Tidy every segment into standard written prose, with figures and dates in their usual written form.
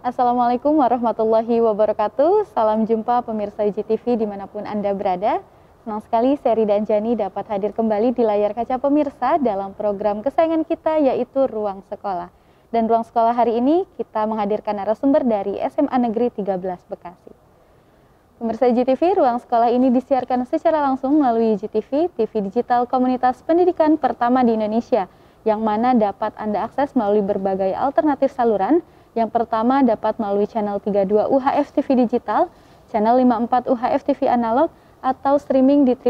Assalamualaikum warahmatullahi wabarakatuh. Salam jumpa pemirsa UJTV dimanapun Anda berada. Senang sekali Seri dan Jani dapat hadir kembali di layar kaca pemirsa dalam program kesayangan kita yaitu Ruang Sekolah. Dan Ruang Sekolah hari ini kita menghadirkan narasumber dari SMA Negeri 13 Bekasi. Pemirsa UJTV, Ruang Sekolah ini disiarkan secara langsung melalui UJTV, TV digital komunitas pendidikan pertama di Indonesia, yang mana dapat Anda akses melalui berbagai alternatif saluran. Yang pertama dapat melalui channel 32 UHF TV Digital, channel 54 UHF TV Analog, atau streaming di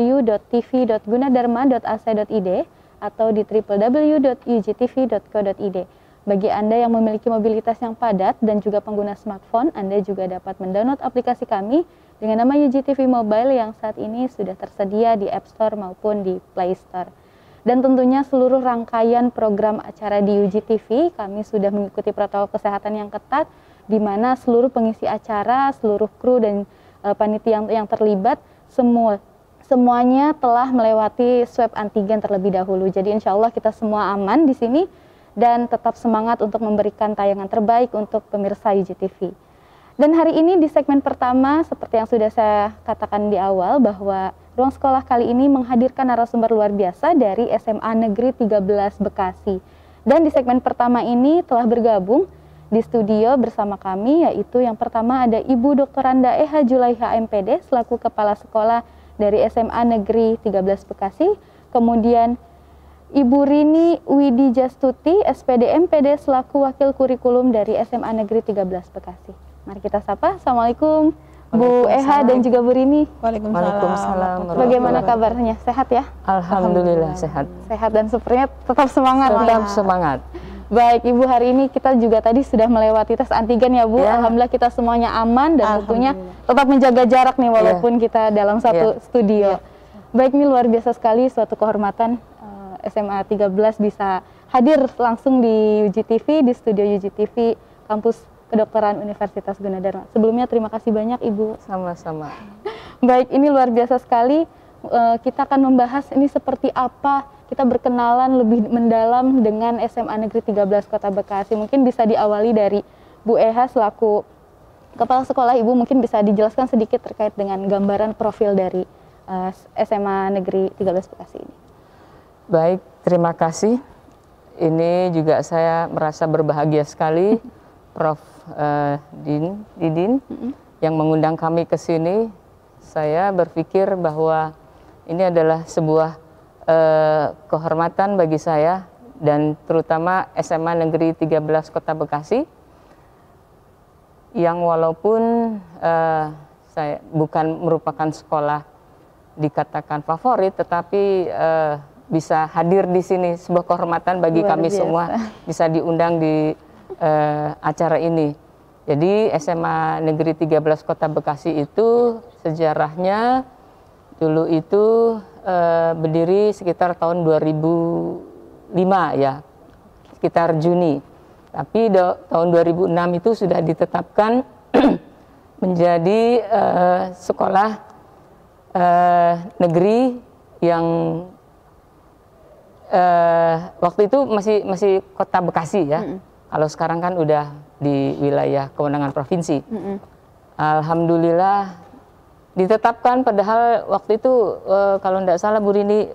www.tv.gunadarma.ac.id atau di www.ujtv.co.id. Bagi Anda yang memiliki mobilitas yang padat dan juga pengguna smartphone, Anda juga dapat mendownload aplikasi kami dengan nama UJTV Mobile yang saat ini sudah tersedia di App Store maupun di Play Store. Dan tentunya seluruh rangkaian program acara di UJTV kami sudah mengikuti protokol kesehatan yang ketat, di mana seluruh pengisi acara, seluruh kru dan panitia yang terlibat semuanya telah melewati swab antigen terlebih dahulu. Jadi insya Allah kita semua aman di sini dan tetap semangat untuk memberikan tayangan terbaik untuk pemirsa UJTV. Dan hari ini di segmen pertama, seperti yang sudah saya katakan di awal, bahwa Ruang Sekolah kali ini menghadirkan narasumber luar biasa dari SMA Negeri 13 Bekasi. Dan di segmen pertama ini telah bergabung di studio bersama kami, yaitu yang pertama ada Ibu Dr. Randa EH Julaiha MPD selaku Kepala Sekolah dari SMA Negeri 13 Bekasi. Kemudian Ibu Rini Widi Jastuti SPD MPD selaku Wakil Kurikulum dari SMA Negeri 13 Bekasi. Mari kita sapa. Assalamualaikum Bu Eha dan juga Bu Rini. Waalaikumsalam. Bagaimana kabarnya? Sehat ya? Alhamdulillah sehat. Sehat dan sepertinya tetap semangat. Tetap semangat. Baik Ibu, hari ini kita juga tadi sudah melewati tes antigen ya Bu. Ya. Alhamdulillah kita semuanya aman dan tentunya tetap menjaga jarak nih walaupun kita dalam satu studio. Baik, ini luar biasa sekali, suatu kehormatan SMA 13 bisa hadir langsung di UJTV, di studio UJTV kampus Kedokteran Universitas Gunadarma. Sebelumnya terima kasih banyak Ibu. Sama-sama. Baik, ini luar biasa sekali. Kita akan membahas ini seperti apa kita berkenalan lebih mendalam dengan SMA Negeri 13 Kota Bekasi. Mungkin bisa diawali dari Bu Eha selaku Kepala Sekolah. Ibu mungkin bisa dijelaskan sedikit terkait dengan gambaran profil dari SMA Negeri 13 Bekasi ini. Baik, terima kasih. Ini juga saya merasa berbahagia sekali Prof. Didin yang mengundang kami ke sini. Saya berpikir bahwa ini adalah sebuah kehormatan bagi saya dan terutama SMA Negeri 13 Kota Bekasi yang walaupun saya bukan merupakan sekolah dikatakan favorit, tetapi bisa hadir di sini sebuah kehormatan bagi kami semua bisa diundang di acara ini. Jadi SMA Negeri 13 Kota Bekasi itu sejarahnya dulu itu berdiri sekitar tahun 2005 ya, sekitar Juni. Tapi tahun 2006 itu sudah ditetapkan menjadi sekolah negeri yang waktu itu masih Kota Bekasi ya. Kalau sekarang kan udah di wilayah kewenangan provinsi. Alhamdulillah ditetapkan, padahal waktu itu kalau tidak salah Bu Rini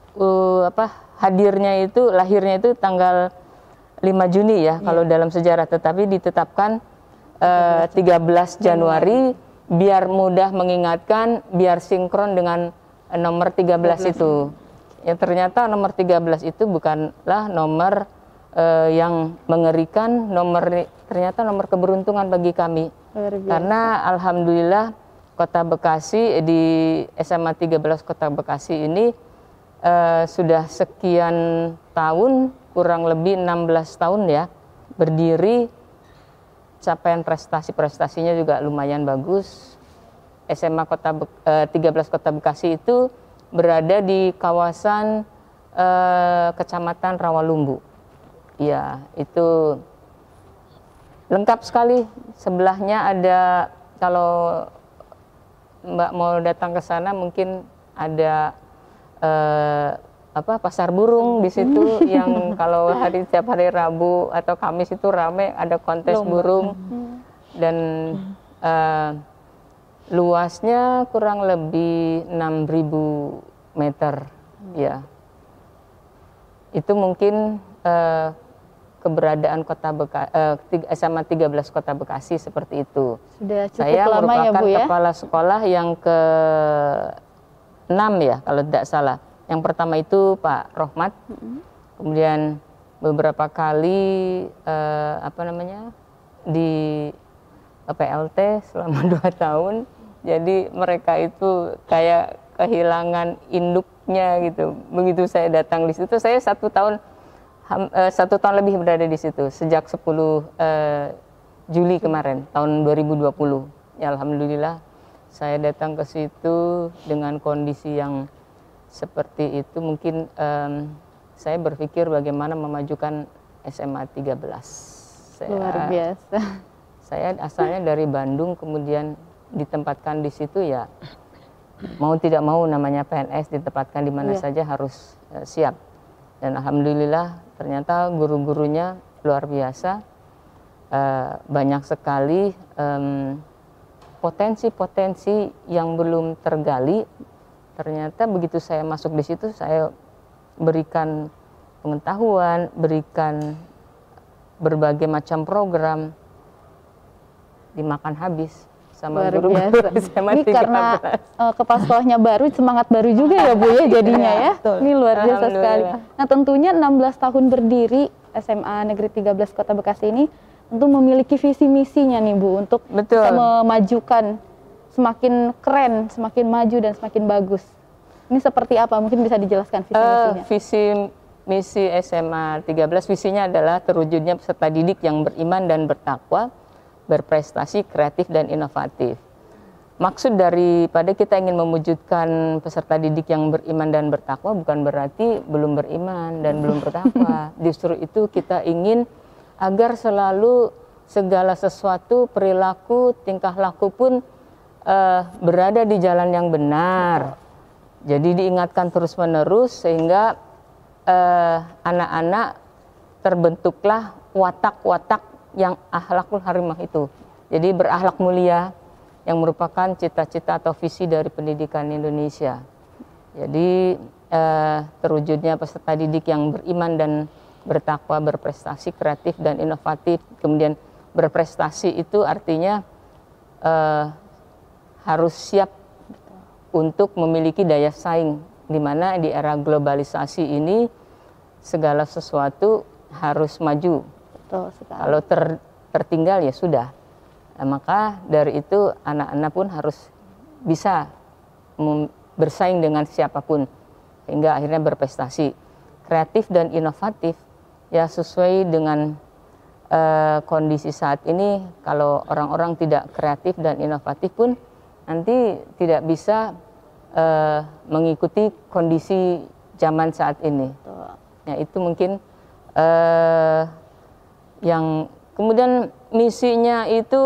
lahirnya itu tanggal 5 Juni ya kalau dalam sejarah, tetapi ditetapkan 13 Januari biar mudah mengingatkan, biar sinkron dengan nomor 13 itu. Ya, ternyata nomor 13 itu bukanlah nomor yang mengerikan, ternyata nomor keberuntungan bagi kami. Karena alhamdulillah Kota Bekasi di SMA 13 Kota Bekasi ini sudah sekian tahun, kurang lebih 16 tahun ya, berdiri. Capaian prestasinya juga lumayan bagus. SMA 13 Kota Bekasi itu berada di kawasan Kecamatan Rawalumbu. Ya, itu lengkap sekali. Sebelahnya ada, kalau Mbak mau datang ke sana mungkin ada pasar burung di situ yang kalau tiap hari Rabu atau Kamis itu rame, ada kontes burung. Dan luasnya kurang lebih 6.000 meter ya. Itu mungkin keberadaan SMA 13 Kota Bekasi seperti itu. Sudah cukup saya lama ya Bu ya. kepala sekolah yang ke-6 ya kalau tidak salah. Yang pertama itu Pak Rohmat, kemudian beberapa kali di PLT selama 2 tahun. Jadi mereka itu kayak kehilangan induknya gitu. Begitu saya datang di situ, saya 1 tahun lebih berada di situ sejak 10 Juli kemarin tahun 2020. Ya, alhamdulillah saya datang ke situ dengan kondisi yang seperti itu. Mungkin saya berpikir bagaimana memajukan SMA 13. Luar biasa. Saya asalnya dari Bandung, kemudian ditempatkan di situ ya. Mau tidak mau namanya PNS, ditempatkan di mana saja harus siap. Dan alhamdulillah ternyata guru-gurunya luar biasa. Banyak sekali potensi-potensi yang belum tergali. Ternyata begitu saya masuk di situ, saya berikan pengetahuan, berikan berbagai macam program, dimakan habis sama guru-guru SMA 13. Ini karena kepala sekolahnya baru, semangat baru juga ya Bu ya jadinya ya. Ini luar biasa sekali. Nah tentunya 16 tahun berdiri SMA Negeri 13 Kota Bekasi ini tentu memiliki visi misinya nih Bu untuk bisa memajukan semakin keren, semakin maju dan semakin bagus. Ini seperti apa? Mungkin bisa dijelaskan visi misinya. Visi misi SMA 13 visinya adalah terwujudnya peserta didik yang beriman dan bertakwa, berprestasi, kreatif dan inovatif. Maksud daripada kita ingin mewujudkan peserta didik yang beriman dan bertakwa bukan berarti belum beriman dan belum bertakwa. Justru itu kita ingin agar selalu segala sesuatu, perilaku, tingkah laku pun berada di jalan yang benar. Jadi diingatkan terus-menerus sehingga anak-anak terbentuklah watak-watak yang akhlakul harimah itu. Jadi berakhlak mulia yang merupakan cita-cita atau visi dari pendidikan Indonesia. Jadi terwujudnya peserta didik yang beriman dan bertakwa, berprestasi, kreatif dan inovatif. Kemudian berprestasi itu artinya harus siap untuk memiliki daya saing, di mana di era globalisasi ini segala sesuatu harus maju. Betul sekali. Kalau tertinggal ya sudah. Nah, maka dari itu anak-anak pun harus bisa bersaing dengan siapapun sehingga akhirnya berprestasi. Kreatif dan inovatif ya sesuai dengan kondisi saat ini. Kalau orang-orang tidak kreatif dan inovatif pun nanti tidak bisa mengikuti kondisi zaman saat ini. Ya itu mungkin yang kemudian misinya itu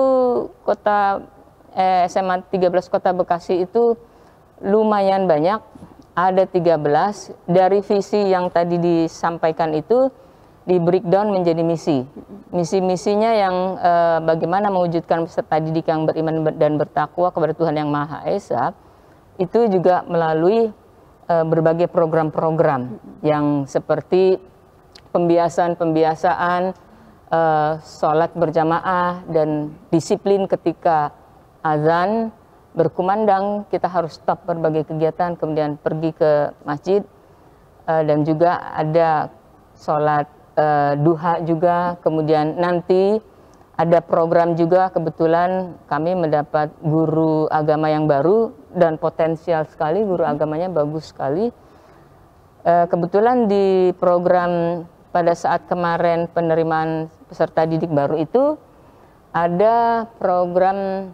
SMA 13 Kota Bekasi itu lumayan banyak, ada 13. Dari visi yang tadi disampaikan itu di breakdown menjadi misi. Misi-misinya yang bagaimana mewujudkan peserta didik yang beriman dan bertakwa kepada Tuhan Yang Maha Esa, itu juga melalui berbagai program-program yang seperti pembiasaan, sholat berjamaah dan disiplin ketika azan berkumandang, kita harus stop berbagai kegiatan, kemudian pergi ke masjid, dan juga ada sholat duha juga. Kemudian nanti ada program juga, kebetulan kami mendapat guru agama yang baru dan potensial sekali, guru agamanya bagus sekali. Kebetulan di program pada saat kemarin penerimaan peserta didik baru itu ada program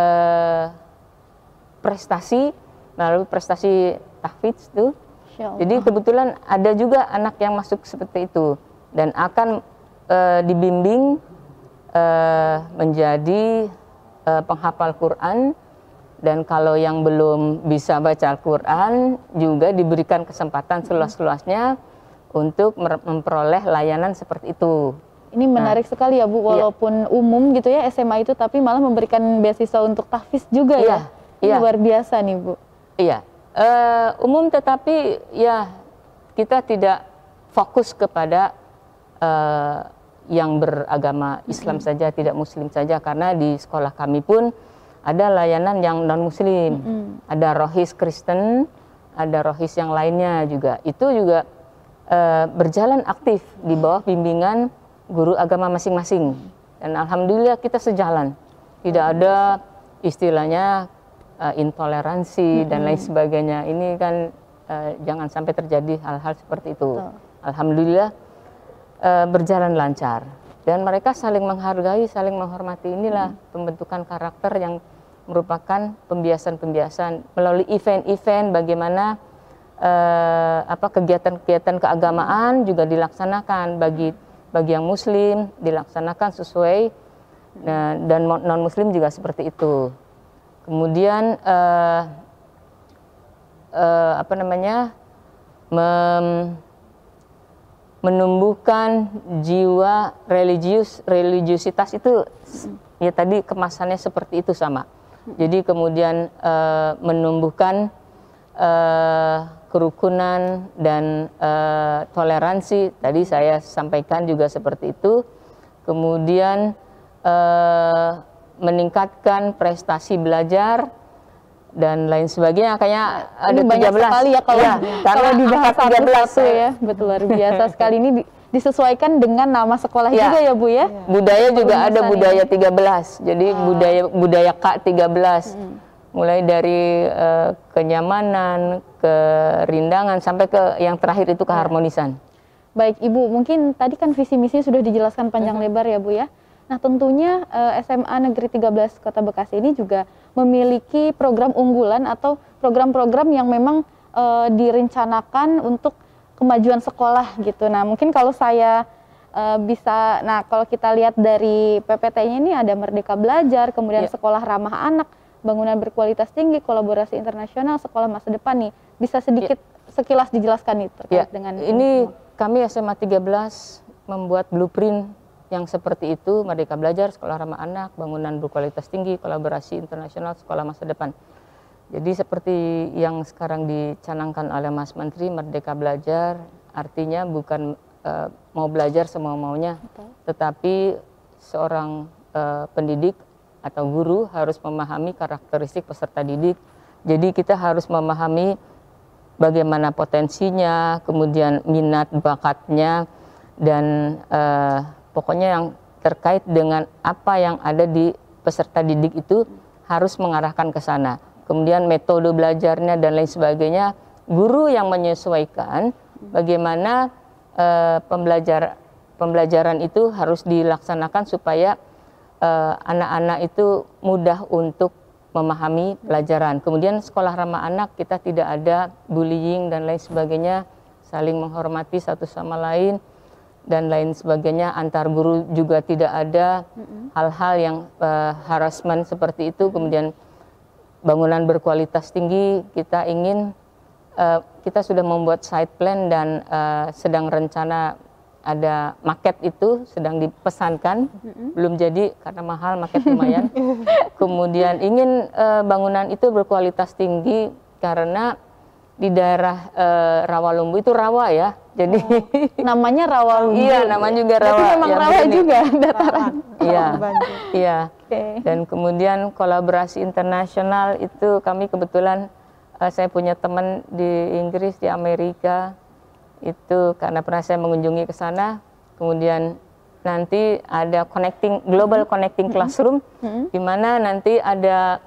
prestasi, melalui prestasi tahfidz tuh. Jadi kebetulan ada juga anak yang masuk seperti itu dan akan dibimbing menjadi penghafal Quran Dan kalau yang belum bisa baca Al-Quran juga diberikan kesempatan seluas-luasnya untuk memperoleh layanan seperti itu. Ini menarik sekali ya Bu, walaupun umum gitu ya SMA itu, tapi malah memberikan beasiswa untuk tahfiz juga ya. Ini luar biasa nih Bu. Iya, umum tetapi ya kita tidak fokus kepada yang beragama Islam saja, tidak Muslim saja, karena di sekolah kami pun ada layanan yang non-Muslim, ada rohis Kristen, ada rohis yang lainnya juga. Itu juga berjalan aktif di bawah bimbingan guru agama masing-masing. Dan alhamdulillah kita sejalan, tidak ada istilahnya intoleransi dan lain sebagainya. Ini kan jangan sampai terjadi hal-hal seperti itu. Alhamdulillah berjalan lancar. Dan mereka saling menghargai, saling menghormati. Inilah pembentukan karakter yang merupakan pembiasan-pembiasan melalui event-event bagaimana kegiatan-kegiatan keagamaan juga dilaksanakan bagi yang Muslim, dilaksanakan sesuai, dan non-Muslim juga seperti itu. Kemudian menumbuhkan jiwa religiusitas itu ya tadi kemasannya seperti itu sama. Jadi kemudian menumbuhkan kerukunan dan toleransi, tadi saya sampaikan juga seperti itu. Kemudian meningkatkan prestasi belajar dan lain sebagainya. Kayaknya ada 13 banyak sekali ya kalau dibahas 13 ya. Betul, luar biasa sekali. Ini disesuaikan dengan nama sekolah juga ya Bu ya. Budaya juga ada budaya 13. Jadi budaya K13. Mulai dari kenyamanan, kerindangan sampai ke yang terakhir itu keharmonisan. Baik Ibu, mungkin tadi kan visi misi sudah dijelaskan panjang lebar ya Bu ya. Nah tentunya SMA Negeri 13 Kota Bekasi ini juga memiliki program unggulan atau program-program yang memang direncanakan untuk kemajuan sekolah gitu. Nah mungkin kalau saya kalau kita lihat dari PPT-nya ini ada Merdeka Belajar, kemudian Sekolah Ramah Anak, Bangunan Berkualitas Tinggi, Kolaborasi Internasional, Sekolah Masa Depan nih. Bisa sedikit sekilas dijelaskan nih terkait dengan ini. Kami SMA 13 membuat blueprint yang seperti itu, Merdeka Belajar, Sekolah Ramah Anak, Bangunan Berkualitas Tinggi, Kolaborasi Internasional, Sekolah Masa Depan. Jadi seperti yang sekarang dicanangkan oleh Mas Menteri, Merdeka Belajar artinya bukan mau belajar semau-maunya, tetapi seorang pendidik atau guru harus memahami karakteristik peserta didik. Jadi kita harus memahami bagaimana potensinya, kemudian minat bakatnya, dan pokoknya yang terkait dengan apa yang ada di peserta didik itu harus mengarahkan ke sana. Kemudian metode belajarnya dan lain sebagainya, guru yang menyesuaikan bagaimana pembelajaran itu harus dilaksanakan supaya anak-anak itu mudah untuk memahami pelajaran. Kemudian sekolah ramah anak kita tidak ada bullying dan lain sebagainya, saling menghormati satu sama lain dan lain sebagainya. Antar guru juga tidak ada hal-hal yang harassment seperti itu. Kemudian bangunan berkualitas tinggi, kita ingin kita sudah membuat site plan dan sedang rencana ada maket itu sedang dipesankan, belum jadi karena mahal maket lumayan. Kemudian ingin bangunan itu berkualitas tinggi karena di daerah Rawalumbu itu rawa ya, jadi namanya Rawalumbu. Iya, namanya juga rawa. Tapi memang rawa juga dataran. Iya, iya. Dan kemudian kolaborasi internasional itu kami kebetulan saya punya teman di Inggris, di Amerika. Itu karena pernah saya mengunjungi ke sana, kemudian nanti ada global connecting classroom, di mana nanti ada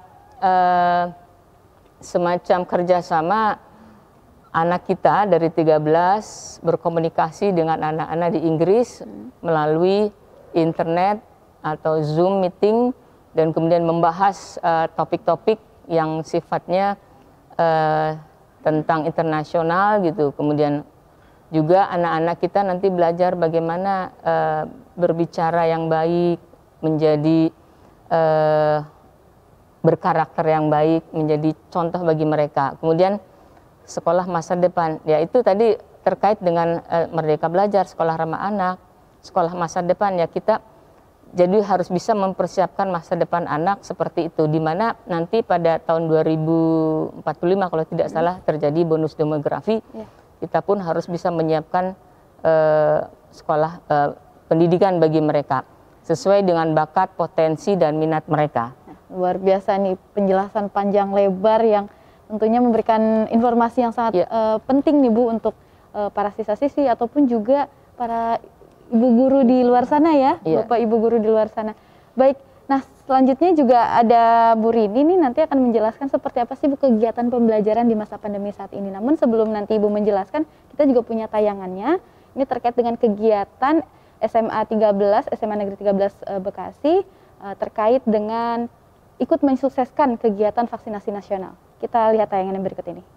semacam kerjasama anak kita dari 13 berkomunikasi dengan anak-anak di Inggris melalui internet atau Zoom meeting, dan kemudian membahas topik-topik yang sifatnya tentang internasional gitu. Kemudian juga anak-anak kita nanti belajar bagaimana berbicara yang baik, menjadi berkarakter yang baik, menjadi contoh bagi mereka. Kemudian sekolah masa depan, yaitu tadi terkait dengan Merdeka Belajar, sekolah ramah anak, sekolah masa depan, ya kita jadi harus bisa mempersiapkan masa depan anak seperti itu, di mana nanti pada tahun 2045 kalau tidak salah terjadi bonus demografi, kita pun harus bisa menyiapkan sekolah pendidikan bagi mereka sesuai dengan bakat, potensi, dan minat mereka. Luar biasa nih penjelasan panjang lebar yang tentunya memberikan informasi yang sangat penting nih Bu untuk para siswa-siswi ataupun juga para ibu guru di luar sana ya, Bapak Ibu guru di luar sana. Baik, nah selanjutnya juga ada Bu Rini nih nanti akan menjelaskan seperti apa sih Bu kegiatan pembelajaran di masa pandemi saat ini. Namun sebelum nanti Ibu menjelaskan, kita juga punya tayangannya. Ini terkait dengan kegiatan SMA Negeri 13 Bekasi terkait dengan ikut mensukseskan kegiatan vaksinasi nasional. Kita lihat tayangan yang berikut ini.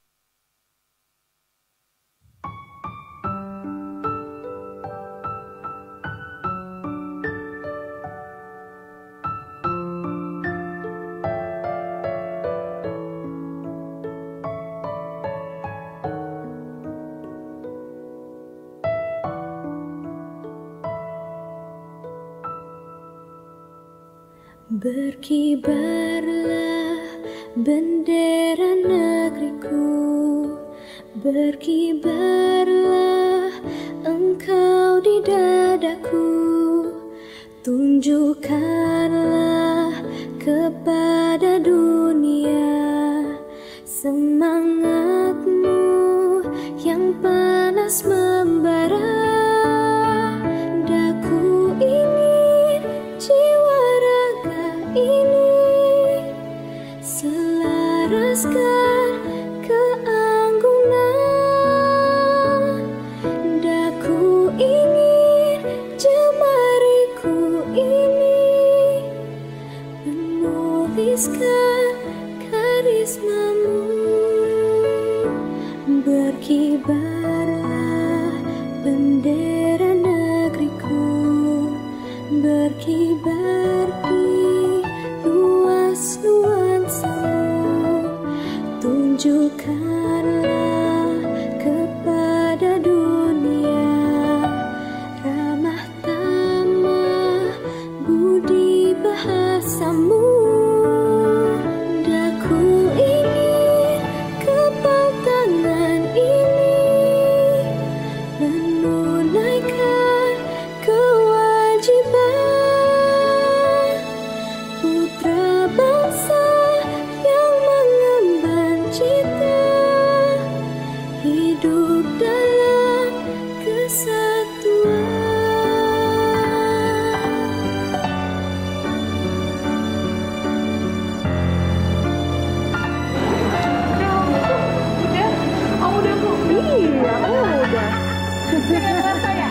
Berkibarlah bendera negeriku, berkibarlah engkau di dadaku, tunjukkanlah kepada dunia semangatmu yang panas membara. Daku ingin jiwa ini selaraskan keanggunan. Daku ingin jemariku ini menuliskan karismamu. Berkibarlah bendera negeriku, berkibar di luas nuansamu, tunjukkanlah kepada dunia ramah tamah budi bahasamu. Daku ingin kepal tangan ini menunaikan kewajiban putra bangsa yang mengemban cita hidup dalam kesatuan. Udah Bu. Iya, udah. Dengan saya.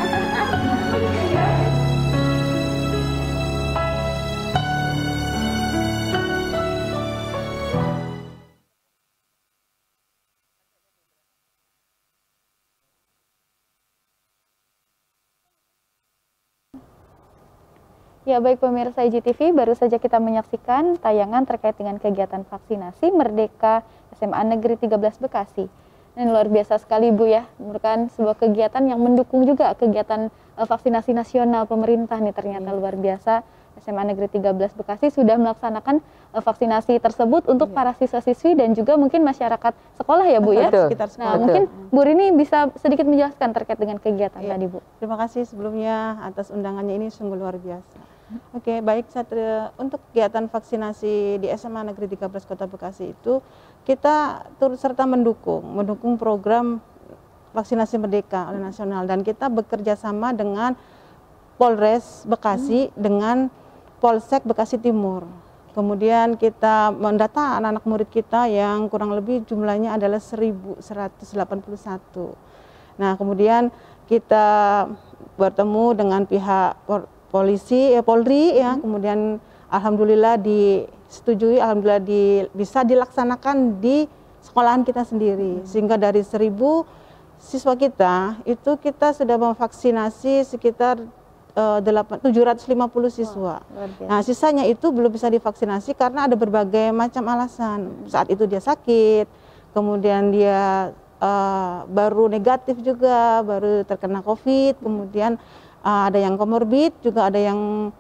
Ya baik pemirsa IGTV, baru saja kita menyaksikan tayangan terkait dengan kegiatan vaksinasi Merdeka SMA Negeri 13 Bekasi. Ini luar biasa sekali Bu ya, merupakan sebuah kegiatan yang mendukung juga kegiatan vaksinasi nasional pemerintah nih ternyata luar biasa. SMA Negeri 13 Bekasi sudah melaksanakan vaksinasi tersebut untuk para siswa-siswi dan juga mungkin masyarakat sekolah ya Bu ya. Sekitar sekolah. Nah mungkin Bu Rini bisa sedikit menjelaskan terkait dengan kegiatan tadi Bu. Terima kasih sebelumnya atas undangannya, ini sungguh luar biasa. Oke, baik, untuk kegiatan vaksinasi di SMA Negeri 13 Kota Bekasi itu kita turut serta mendukung program vaksinasi merdeka oleh nasional, dan kita bekerja sama dengan Polres Bekasi dengan Polsek Bekasi Timur. Kemudian kita mendata anak-anak murid kita yang kurang lebih jumlahnya adalah 1.181. Nah, kemudian kita bertemu dengan pihak polisi, Polri ya, kemudian alhamdulillah disetujui, alhamdulillah bisa dilaksanakan di sekolahan kita sendiri, sehingga dari 1.000 siswa kita itu kita sudah memvaksinasi sekitar 750 siswa. Nah, sisanya itu belum bisa divaksinasi karena ada berbagai macam alasan. Saat itu dia sakit, kemudian dia baru negatif juga, baru terkena COVID, kemudian ada yang komorbid, juga ada yang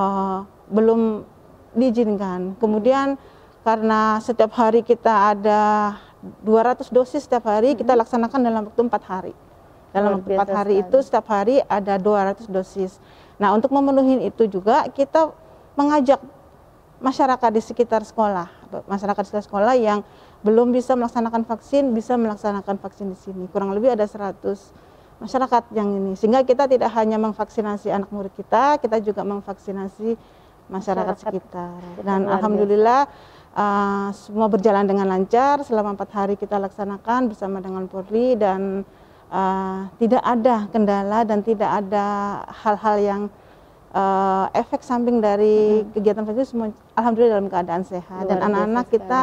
belum diizinkan. Kemudian karena setiap hari kita ada 200 dosis setiap hari, kita laksanakan dalam waktu 4 hari. Dalam waktu 4 hari itu setiap hari ada 200 dosis. Nah, untuk memenuhi itu juga kita mengajak masyarakat di sekitar sekolah, yang belum bisa melaksanakan vaksin, bisa melaksanakan vaksin di sini. Kurang lebih ada 100 masyarakat yang ini. Sehingga kita tidak hanya memvaksinasi anak murid kita juga memvaksinasi masyarakat sekitar. Dan alhamdulillah semua berjalan dengan lancar. Selama 4 hari kita laksanakan bersama dengan Polri, dan tidak ada kendala dan tidak ada hal-hal yang efek samping dari kegiatan vaksin. Semua alhamdulillah dalam keadaan sehat. Dan anak-anak kita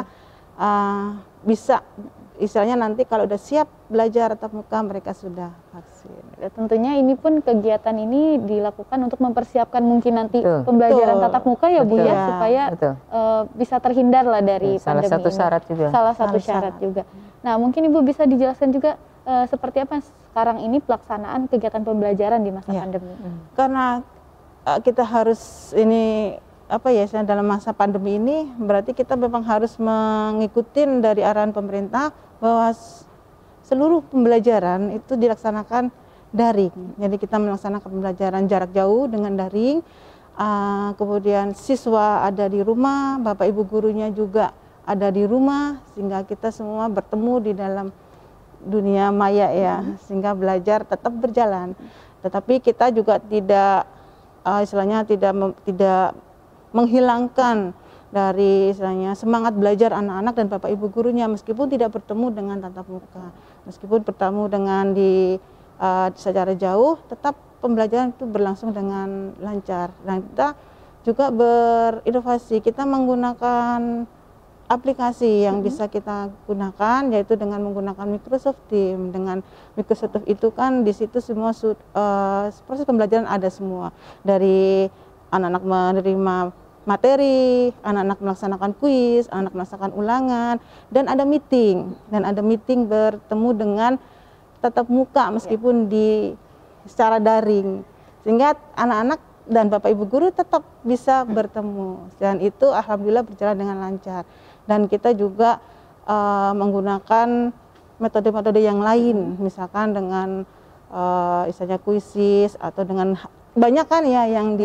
bisa, istilahnya nanti kalau udah siap belajar tatap muka, mereka sudah vaksin. Tentunya ini pun kegiatan ini dilakukan untuk mempersiapkan mungkin nanti pembelajaran tatap muka ya Bu ya, supaya bisa terhindar lah dari pandemi satu ini. syarat juga. Salah satu syarat juga. Nah, mungkin Ibu bisa dijelaskan juga seperti apa sekarang ini pelaksanaan kegiatan pembelajaran di masa pandemi. Karena kita harus dalam masa pandemi ini, berarti kita memang harus mengikuti dari arahan pemerintah bahwa seluruh pembelajaran itu dilaksanakan daring. Jadi kita melaksanakan pembelajaran jarak jauh dengan daring. Kemudian siswa ada di rumah, Bapak Ibu gurunya juga ada di rumah, sehingga kita semua bertemu di dalam dunia maya ya, sehingga belajar tetap berjalan. Tetapi kita juga tidak tidak menghilangkan dari semangat belajar anak-anak dan Bapak Ibu gurunya, meskipun tidak bertemu dengan tatap muka, meskipun bertemu dengan secara jauh, tetap pembelajaran itu berlangsung dengan lancar. Dan kita juga berinovasi, kita menggunakan aplikasi yang bisa kita gunakan, yaitu dengan menggunakan Microsoft Teams. Dengan Microsoft Teams itu kan di situ semua proses pembelajaran ada semua, dari anak-anak menerima materi, anak-anak melaksanakan kuis, anak-anak melaksanakan ulangan, dan ada meeting bertemu dengan tatap muka meskipun secara daring, sehingga anak-anak dan Bapak Ibu guru tetap bisa bertemu, dan itu alhamdulillah berjalan dengan lancar. Dan kita juga menggunakan metode-metode yang lain, misalkan dengan misalnya kuisis, atau dengan banyak kan ya yang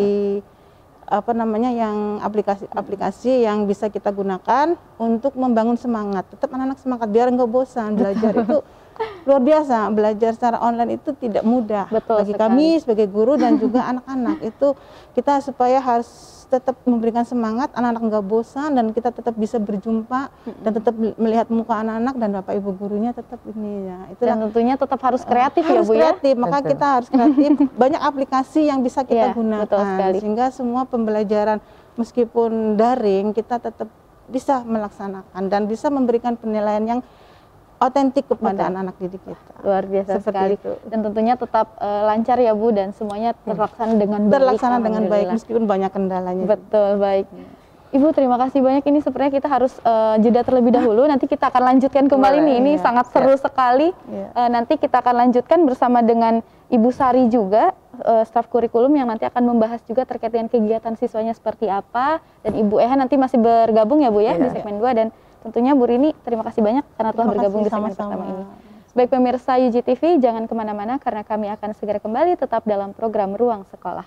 yang aplikasi yang bisa kita gunakan untuk membangun semangat. Tetap anak-anak semangat biar nggak bosan belajar. Itu luar biasa, belajar secara online itu tidak mudah. Betul bagi sekali. Kami sebagai guru dan juga anak-anak. Itu kita supaya harus tetap memberikan semangat, anak-anak nggak bosan, dan kita tetap bisa berjumpa dan tetap melihat muka anak-anak dan Bapak Ibu gurunya tetap ini ya. Itulah, dan tentunya tetap harus kreatif ya Bu kreatif, ya. maka kita harus kreatif. Banyak aplikasi yang bisa kita gunakan, betul sekali. Sehingga semua pembelajaran meskipun daring kita tetap bisa melaksanakan dan bisa memberikan penilaian yang otentik kepada anak-anak didik kita. Luar biasa Seperti sekali. itu. Dan tentunya tetap lancar ya Bu, dan semuanya terlaksana dengan baik. Terlaksana dengan baik meskipun banyak kendalanya. Betul, baik. Ibu terima kasih banyak. Ini sebenarnya kita harus jeda terlebih dahulu. Nanti kita akan lanjutkan kembali nih. Ini sangat seru sekali. Nanti kita akan lanjutkan bersama dengan Ibu Sari juga, staf kurikulum yang nanti akan membahas juga terkait dengan kegiatan siswanya seperti apa. Dan Ibu Eha nanti masih bergabung ya Bu ya di segmen 2. Dan tentunya Bu Rini terima kasih banyak karena telah bergabung di segmen pertama ini. Baik pemirsa UGTV, jangan kemana-mana karena kami akan segera kembali tetap dalam program Ruang Sekolah.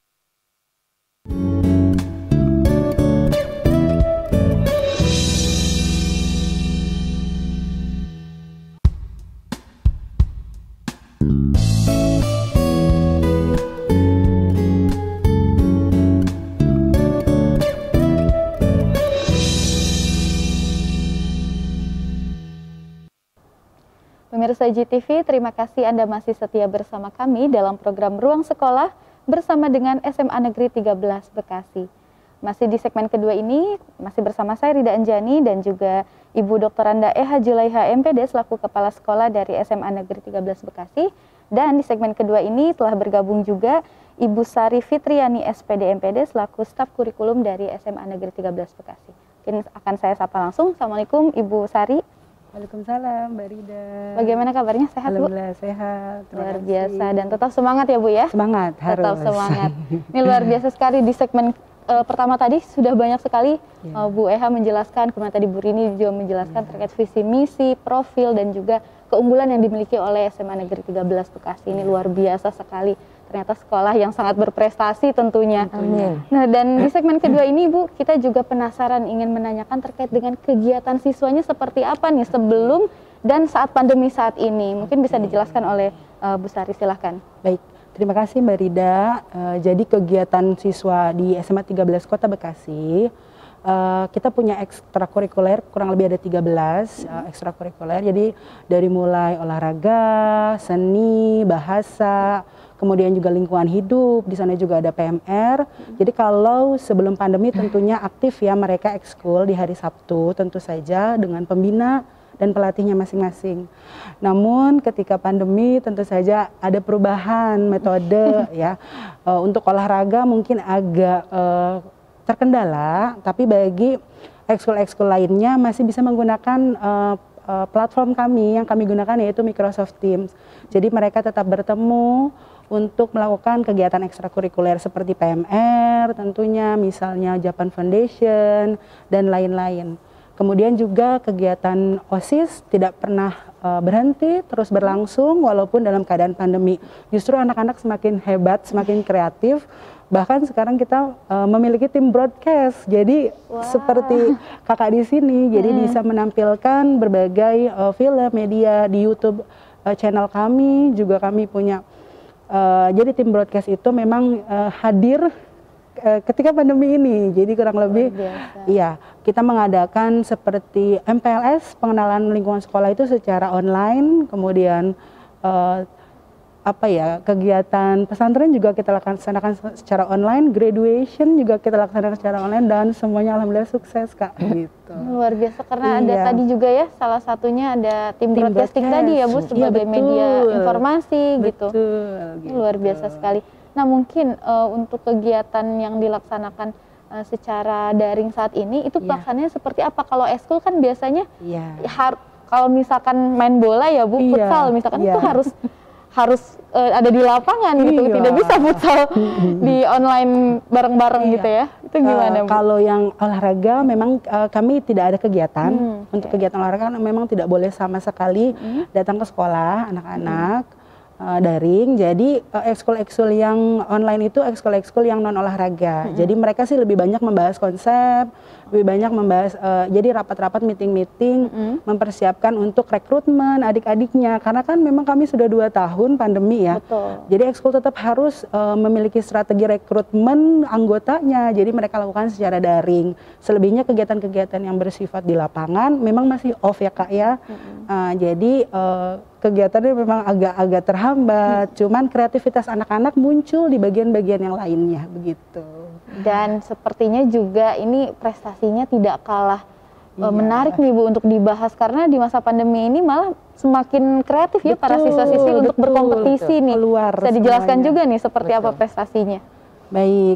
Pemirsa GTV, terima kasih Anda masih setia bersama kami dalam program Ruang Sekolah bersama dengan SMA Negeri 13 Bekasi. Masih di segmen kedua ini, masih bersama saya Rida Anjani dan juga Ibu Dr. Anda Eha Julaiha MPD selaku Kepala Sekolah dari SMA Negeri 13 Bekasi. Dan di segmen kedua ini telah bergabung juga Ibu Sari Fitriani SPD MPD selaku staf kurikulum dari SMA Negeri 13 Bekasi. Mungkin akan saya sapa langsung. Assalamualaikum Ibu Sari. Waalaikumsalam Mbak Rida. Bagaimana kabarnya? Sehat Bu? Alhamdulillah sehat. Luar biasa dan tetap semangat ya Bu ya. Semangat harus. Tetap semangat. Ini luar biasa sekali di segmen pertama tadi sudah banyak sekali Bu Eha menjelaskan, kemudian tadi Bu Rini juga menjelaskan terkait visi misi, profil dan juga keunggulan yang dimiliki oleh SMA Negeri 13 Bekasi. Ini luar biasa sekali. Ternyata sekolah yang sangat berprestasi tentunya. Amin. Nah, dan di segmen kedua ini Bu, kita juga penasaran ingin menanyakan terkait dengan kegiatan siswanya seperti apa nih sebelum dan saat pandemi saat ini. Mungkin bisa dijelaskan oleh Bu Sari, silahkan. Baik, terima kasih Mbak Rida. Jadi kegiatan siswa di SMA 13 Kota Bekasi, kita punya ekstrakurikuler kurang lebih ada 13 ekstrakurikuler. Jadi dari mulai olahraga, seni, bahasa, kemudian juga lingkungan hidup, di sana juga ada PMR. Jadi kalau sebelum pandemi tentunya aktif ya mereka ekskul di hari Sabtu tentu saja dengan pembina dan pelatihnya masing-masing. Namun ketika pandemi tentu saja ada perubahan metode ya. Untuk olahraga mungkin agak terkendala, tapi bagi ekskul-ekskul lainnya masih bisa menggunakan platform kami yang kami gunakan yaitu Microsoft Teams. Jadi mereka tetap bertemu untuk melakukan kegiatan ekstrakurikuler seperti PMR tentunya, misalnya Japan Foundation dan lain-lain. Kemudian juga kegiatan OSIS tidak pernah berhenti, terus berlangsung walaupun dalam keadaan pandemi. Justru anak-anak semakin hebat, semakin kreatif. Bahkan sekarang kita memiliki tim broadcast. Jadi seperti kakak di sini, jadi bisa menampilkan berbagai film, media di YouTube channel kami. Juga kami punya, jadi tim broadcast itu memang hadir ketika pandemi ini. Jadi kurang lebih, iya, kita mengadakan seperti MPLS, pengenalan lingkungan sekolah itu secara online, kemudian kegiatan pesantren juga kita laksanakan secara online, graduation juga kita laksanakan secara online, dan semuanya alhamdulillah sukses Kak. Gitu. Luar biasa karena ada tadi juga ya, salah satunya ada tim broadcasting tadi ya Bu sebagai media informasi gitu. Luar biasa sekali. Nah mungkin untuk kegiatan yang dilaksanakan secara daring saat ini itu pelaksanaannya seperti apa? Kalau eskul kan biasanya kalau misalkan main bola ya Bu, futsal misalkan itu harus ada di lapangan gitu, tidak bisa futsal di online bareng-bareng gitu ya. Itu gimana Bu? Kalau yang olahraga memang kami tidak ada kegiatan. Untuk kegiatan olahraga memang tidak boleh sama sekali datang ke sekolah anak-anak. Daring, jadi ekskul-ekskul yang online itu ekskul-ekskul yang non olahraga. Jadi mereka sih lebih banyak membahas konsep, lebih banyak membahas jadi rapat-rapat, meeting-meeting, mempersiapkan untuk rekrutmen adik-adiknya. Karena kan memang kami sudah 2 tahun pandemi ya. Betul. Jadi ekskul tetap harus memiliki strategi rekrutmen anggotanya. Jadi mereka lakukan secara daring. Selebihnya kegiatan-kegiatan yang bersifat di lapangan memang masih off ya Kak ya. Jadi kegiatannya memang agak-agak terhambat, cuman kreativitas anak-anak muncul di bagian-bagian yang lainnya begitu. Dan sepertinya juga ini prestasinya tidak kalah menarik nih Bu untuk dibahas, karena di masa pandemi ini malah semakin kreatif ya para siswa-siswi untuk berkompetisi nih. Bisa dijelaskan juga nih seperti apa prestasinya? Baik,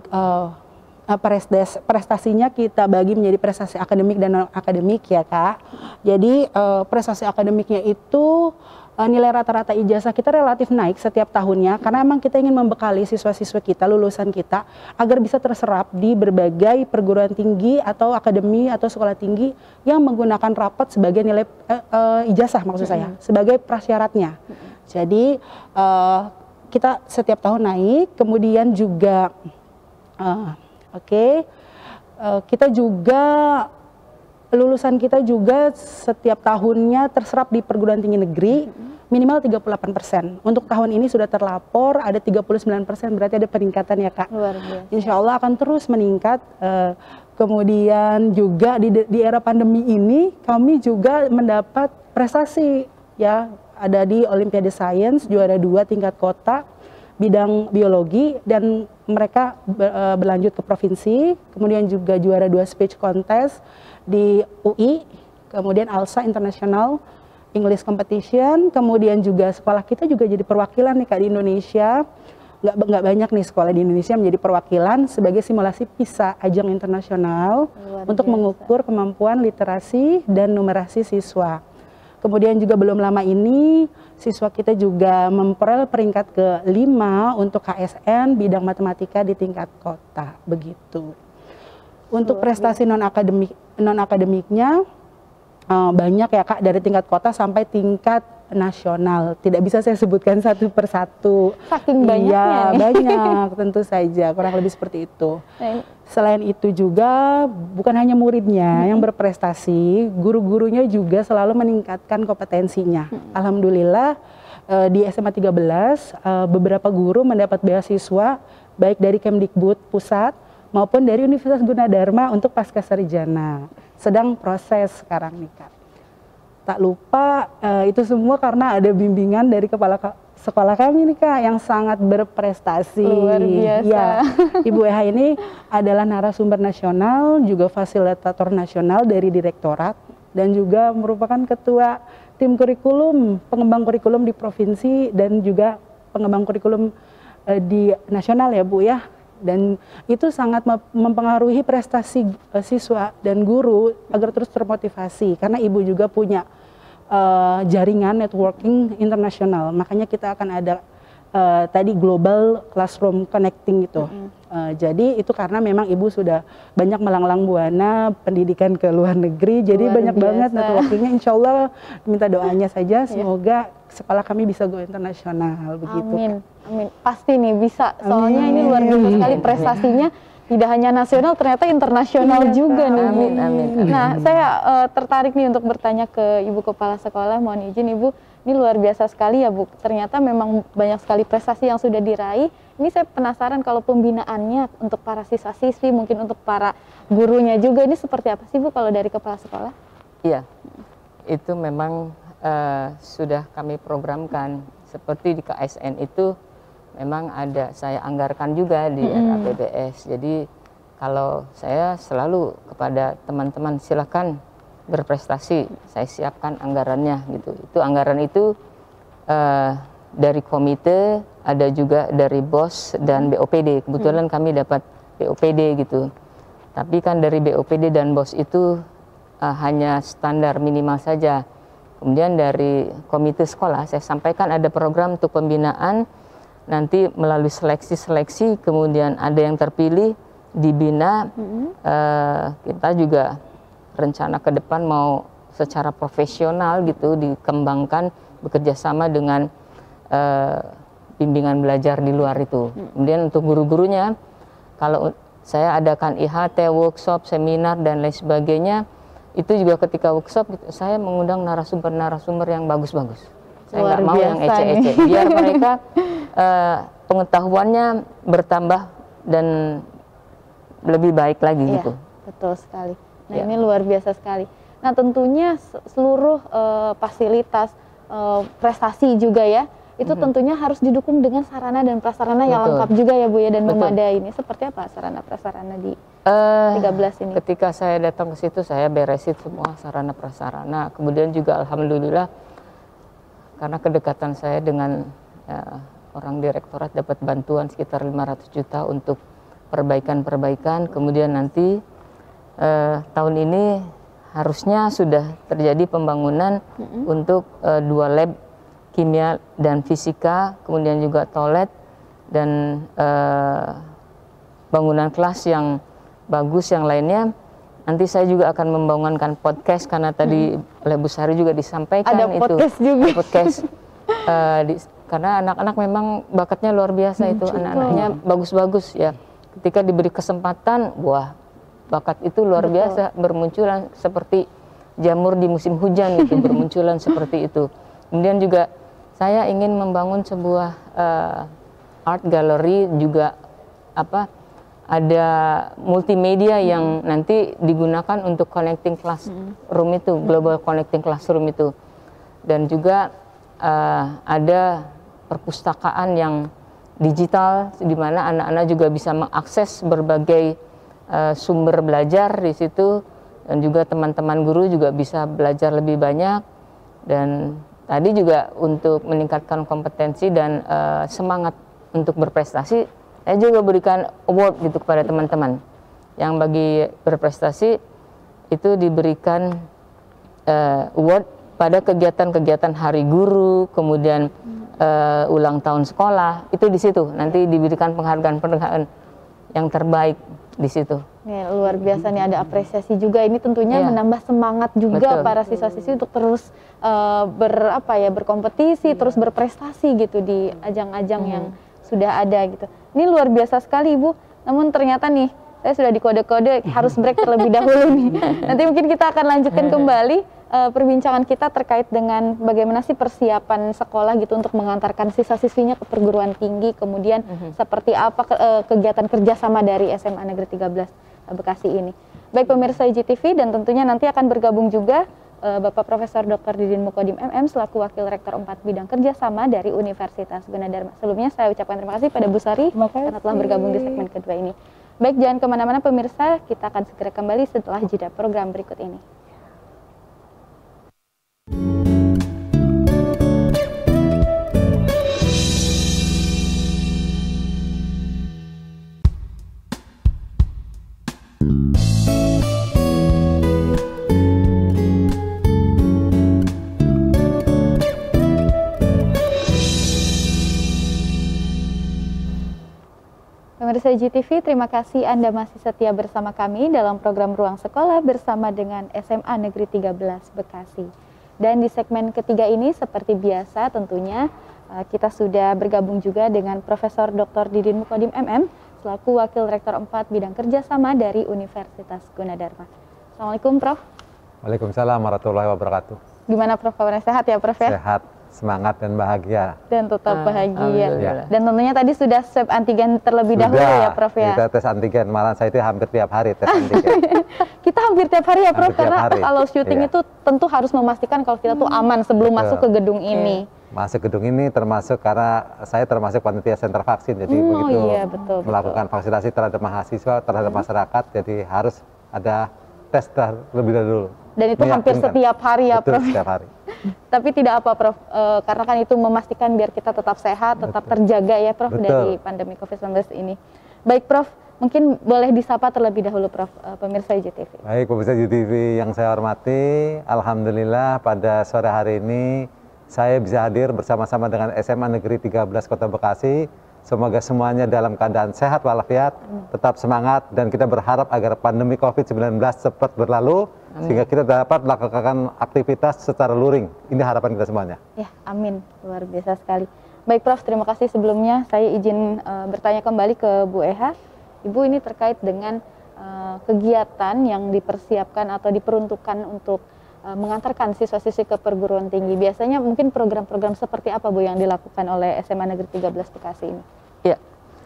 prestasinya kita bagi menjadi prestasi akademik dan non akademik ya Kak. Jadi prestasi akademiknya itu nilai rata-rata ijazah kita relatif naik setiap tahunnya, karena memang kita ingin membekali siswa-siswa kita, lulusan kita, agar bisa terserap di berbagai perguruan tinggi atau akademi atau sekolah tinggi yang menggunakan rapot sebagai nilai ijazah maksud saya, sebagai prasyaratnya. Jadi kita setiap tahun naik, kemudian juga kita juga lulusan kita juga setiap tahunnya terserap di perguruan tinggi negeri minimal 38%. Untuk tahun ini sudah terlapor ada 39%, berarti ada peningkatan ya Kak. Luar biasa. Insya Allah akan terus meningkat. Kemudian juga di era pandemi ini kami juga mendapat prestasi ya, ada di Olimpiade Science juara 2 tingkat kota bidang biologi, dan mereka berlanjut ke provinsi, kemudian juga juara 2 speech contest di UI, kemudian ALSA International English competition, kemudian juga sekolah kita juga jadi perwakilan nih Kak di Indonesia. Nggak banyak nih sekolah di Indonesia menjadi perwakilan sebagai simulasi PISA ajang internasional untuk mengukur kemampuan literasi dan numerasi siswa. Kemudian juga belum lama ini siswa kita juga memperoleh peringkat ke-5 untuk KSN bidang matematika di tingkat kota, begitu. Untuk prestasi non-akademiknya banyak ya Kak, dari tingkat kota sampai tingkat nasional. Tidak bisa saya sebutkan satu persatu. Saking banyaknya nih. Banyak tentu saja, kurang lebih seperti itu. Selain itu juga bukan hanya muridnya yang berprestasi, guru-gurunya juga selalu meningkatkan kompetensinya. Alhamdulillah di SMA 13 beberapa guru mendapat beasiswa baik dari Kemdikbud pusat maupun dari Universitas Gunadarma untuk pasca sarjana. Sedang proses sekarang nih Kak. Tak lupa itu semua karena ada bimbingan dari kepala sekolah kami nih Kak yang sangat berprestasi. Luar biasa. Ya, Ibu Eha ini adalah narasumber nasional, juga fasilitator nasional dari direktorat dan juga merupakan ketua tim kurikulum, pengembang kurikulum di provinsi dan juga pengembang kurikulum di nasional ya Bu ya. Dan itu sangat mempengaruhi prestasi siswa dan guru agar terus termotivasi karena ibu juga punya jaringan networking internasional, makanya kita akan ada tadi global classroom connecting itu. Jadi itu karena memang ibu sudah banyak melanglang buana pendidikan ke luar negeri, jadi banyak banget networkingnya. Insya Allah minta doanya saja semoga sekolah kami bisa go internasional begitu. Amin, amin. Pasti nih bisa. Soalnya ini luar biasa sekali prestasinya. Tidak hanya nasional, ternyata internasional juga nih Bu. Amin. Nah, saya tertarik nih untuk bertanya ke Ibu Kepala Sekolah. Mohon izin Ibu, ini luar biasa sekali ya Bu. Ternyata memang banyak sekali prestasi yang sudah diraih. Ini saya penasaran kalau pembinaannya untuk para siswa-siswi, mungkin untuk para gurunya juga, ini seperti apa sih Bu kalau dari Kepala Sekolah? Iya, itu memang sudah kami programkan. Seperti di KSN itu memang ada saya anggarkan juga di RAPBS. Jadi kalau saya selalu kepada teman-teman silakan berprestasi, saya siapkan anggarannya gitu. Itu anggaran itu dari komite, ada juga dari BOS dan BOPD. Kebetulan kami dapat BOPD gitu. Tapi kan dari BOPD dan BOS itu hanya standar minimal saja. Kemudian dari komite sekolah saya sampaikan ada program untuk pembinaan, nanti melalui seleksi-seleksi kemudian ada yang terpilih dibina. Kita juga rencana ke depan mau secara profesional gitu dikembangkan bekerja sama dengan bimbingan belajar di luar itu. Kemudian untuk guru-gurunya kalau saya adakan IHT, workshop, seminar dan lain sebagainya, itu juga ketika workshop saya mengundang narasumber-narasumber yang bagus-bagus. Saya nggak mau yang ece-ece, biar mereka pengetahuannya bertambah dan lebih baik lagi gitu. Betul sekali. Nah ini luar biasa sekali. Nah tentunya seluruh fasilitas prestasi juga ya, itu tentunya harus didukung dengan sarana dan prasarana yang lengkap juga ya Bu ya, dan memadai. Ini seperti apa sarana prasarana di 13 ini? Ketika saya datang ke situ saya beresin semua sarana prasarana. Kemudian juga alhamdulillah karena kedekatan saya dengan orang direktorat dapat bantuan sekitar 500 juta untuk perbaikan-perbaikan. Kemudian nanti tahun ini harusnya sudah terjadi pembangunan untuk 2 lab kimia dan fisika, kemudian juga toilet dan bangunan kelas yang bagus yang lainnya. Nanti saya juga akan membangunkan podcast karena tadi oleh Bu Sari juga disampaikan ada itu podcast juga. Podcast karena anak-anak memang bakatnya luar biasa itu, anak-anaknya bagus-bagus ya. Ketika diberi kesempatan, wah bakat itu luar biasa, bermunculan seperti jamur di musim hujan itu, bermunculan seperti itu. Kemudian juga saya ingin membangun sebuah art gallery juga ada multimedia yang nanti digunakan untuk connecting classroom itu, global connecting classroom itu. Dan juga ada perpustakaan yang digital di mana anak-anak juga bisa mengakses berbagai sumber belajar di situ, dan juga teman-teman guru juga bisa belajar lebih banyak. Dan tadi juga untuk meningkatkan kompetensi dan semangat untuk berprestasi, saya juga berikan award gitu kepada teman-teman yang bagi berprestasi itu diberikan award pada kegiatan-kegiatan hari guru, kemudian ulang tahun sekolah, itu di situ nanti diberikan penghargaan yang terbaik di situ. Ya, luar biasa nih, ada apresiasi juga. Ini tentunya menambah semangat juga para siswa-siswi untuk terus berkompetisi, terus berprestasi gitu di ajang-ajang yang sudah ada gitu. Ini luar biasa sekali Ibu. Namun ternyata nih saya sudah dikode-kode harus break terlebih dahulu nih. Nanti mungkin kita akan lanjutkan kembali perbincangan kita terkait dengan bagaimana sih persiapan sekolah gitu untuk mengantarkan siswa-siswinya ke perguruan tinggi, kemudian seperti apa kegiatan kerjasama dari SMA Negeri 13 Bekasi ini. Baik pemirsa IGTV, dan tentunya nanti akan bergabung juga Bapak Profesor Dr. Didin Mukodim MM selaku Wakil Rektor 4 Bidang Kerjasama dari Universitas Gunadarma. Sebelumnya saya ucapkan terima kasih pada Bu Sari karena telah bergabung di segmen kedua ini. Baik, jangan kemana-mana pemirsa, kita akan segera kembali setelah jeda program berikut ini. Pemirsa IGTV, terima kasih Anda masih setia bersama kami dalam program Ruang Sekolah bersama dengan SMA Negeri 13 Bekasi. Dan di segmen ketiga ini seperti biasa tentunya kita sudah bergabung juga dengan Profesor Dr. Didin Mukodim MM selaku Wakil Rektor 4 Bidang Kerjasama dari Universitas Gunadarma. Assalamualaikum Prof. Waalaikumsalam warahmatullahi wabarakatuh. Gimana Prof, kabarnya sehat ya Prof ya? Sehat, semangat dan bahagia. Dan tetap bahagia. Ya. Dan tentunya tadi sudah swab antigen terlebih dahulu ya Prof ya? Kita tes antigen, malah saya itu hampir tiap hari tes antigen. Kita hampir tiap hari ya Prof, Hampir tiap karena hari. kalau syuting itu tentu harus memastikan kalau kita tuh aman sebelum masuk ke gedung ini. Masuk gedung ini termasuk karena saya termasuk panitia sentra vaksin, jadi begitu melakukan vaksinasi terhadap mahasiswa, terhadap masyarakat, jadi harus ada tes terlebih dahulu. Dan itu hampir setiap hari ya Betul, Prof? setiap hari. Tapi tidak apa Prof, karena kan itu memastikan biar kita tetap sehat, tetap terjaga ya Prof dari pandemi COVID-19 ini. Baik Prof, mungkin boleh disapa terlebih dahulu Prof, pemirsa IGTV. Baik pemirsa IGTV yang saya hormati, alhamdulillah pada sore hari ini saya bisa hadir bersama-sama dengan SMA Negeri 13 Kota Bekasi. Semoga semuanya dalam keadaan sehat walafiat, tetap semangat, dan kita berharap agar pandemi COVID-19 cepat berlalu, sehingga kita dapat melakukan aktivitas secara luring. Ini harapan kita semuanya. Ya, amin. Luar biasa sekali. Baik Prof, terima kasih sebelumnya. Saya izin bertanya kembali ke Bu Eha. Ibu, ini terkait dengan kegiatan yang dipersiapkan atau diperuntukkan untuk mengantarkan siswa-siswi ke perguruan tinggi. Biasanya mungkin program-program seperti apa Bu yang dilakukan oleh SMA Negeri 13 Bekasi ini? Ya,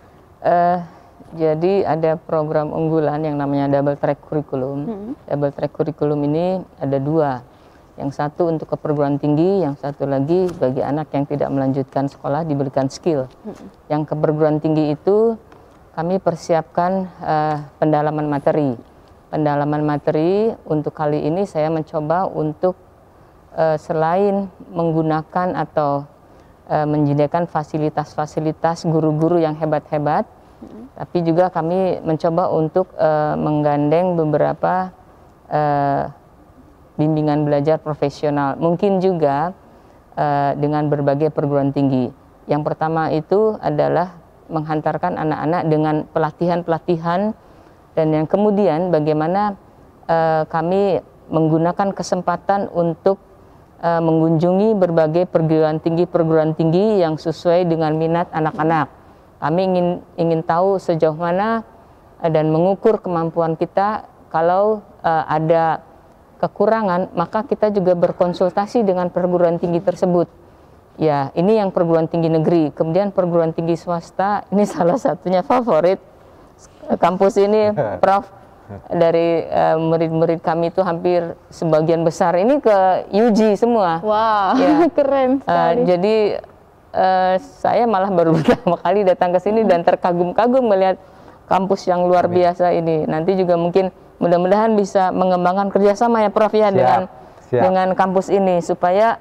jadi ada program unggulan yang namanya double track curriculum. Double track curriculum ini ada dua. Yang satu untuk ke perguruan tinggi, yang satu lagi bagi anak yang tidak melanjutkan sekolah diberikan skill. Yang ke perguruan tinggi itu kami persiapkan pendalaman materi. Pendalaman materi untuk kali ini saya mencoba untuk selain menggunakan atau menyediakan fasilitas-fasilitas guru-guru yang hebat-hebat, tapi juga kami mencoba untuk menggandeng beberapa bimbingan belajar profesional, mungkin juga dengan berbagai perguruan tinggi. Yang pertama itu adalah menghantarkan anak-anak dengan pelatihan-pelatihan, dan yang kemudian bagaimana kami menggunakan kesempatan untuk mengunjungi berbagai perguruan tinggi yang sesuai dengan minat anak-anak. Kami ingin tahu sejauh mana dan mengukur kemampuan kita. Kalau ada kekurangan, maka kita juga berkonsultasi dengan perguruan tinggi tersebut. Ya, ini yang perguruan tinggi negeri. Kemudian perguruan tinggi swasta, ini salah satunya favorit kampus ini, Prof. Dari murid-murid kami itu hampir sebagian besar ini ke UG semua. Wow, ya. Keren sekali. Jadi saya malah baru pertama kali datang ke sini dan terkagum-kagum melihat kampus yang luar biasa ini. Nanti juga mungkin mudah-mudahan bisa mengembangkan kerjasama ya Prof ya dengan kampus ini, supaya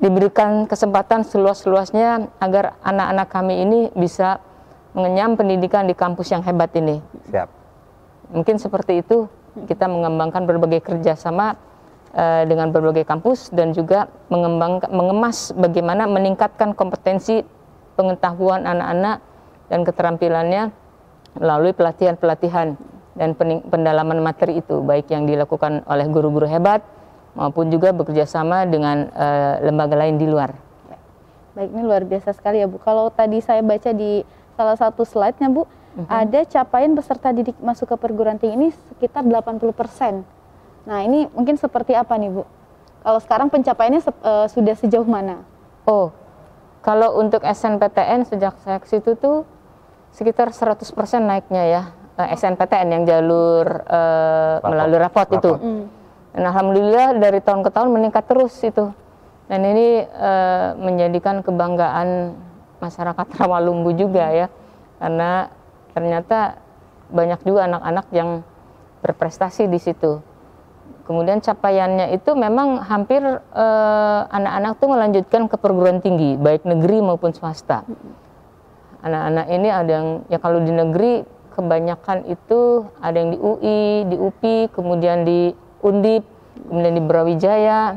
diberikan kesempatan seluas-luasnya agar anak-anak kami ini bisa mengenyam pendidikan di kampus yang hebat ini. Siap. Mungkin seperti itu, kita mengembangkan berbagai kerjasama dengan berbagai kampus dan juga mengemas bagaimana meningkatkan kompetensi pengetahuan anak-anak dan keterampilannya melalui pelatihan-pelatihan dan pendalaman materi itu, baik yang dilakukan oleh guru-guru hebat maupun juga bekerja sama dengan lembaga lain di luar. Baik, ini luar biasa sekali ya Bu. Kalau tadi saya baca di salah satu slide-nya Bu, ada capaian peserta didik masuk ke perguruan tinggi ini sekitar 80%. Nah ini mungkin seperti apa nih Bu? Kalau sekarang pencapaiannya sudah sejauh mana? Oh, kalau untuk SNPTN sejak saya ke situ tuh sekitar 100% naiknya ya. SNPTN yang jalur melalui rapot itu. Dan alhamdulillah dari tahun ke tahun meningkat terus itu. Dan ini menjadikan kebanggaan masyarakat Rawalumbu juga ya. Karena ternyata banyak juga anak-anak yang berprestasi di situ. Kemudian capaiannya itu memang hampir anak-anak tuh melanjutkan ke perguruan tinggi, baik negeri maupun swasta. Anak-anak ini ada yang, ya kalau di negeri kebanyakan itu ada yang di UI, di UPI, kemudian di Undip, kemudian di Brawijaya,